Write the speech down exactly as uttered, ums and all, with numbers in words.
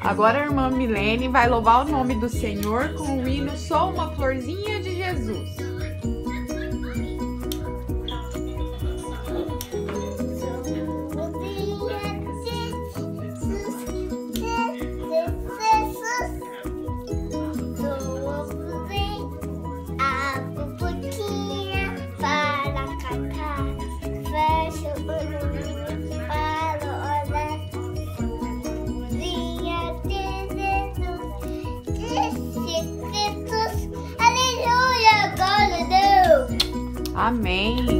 Agora a irmã Milene vai louvar o nome do Senhor com o hino Sou uma Florzinha de Jesus. Amém.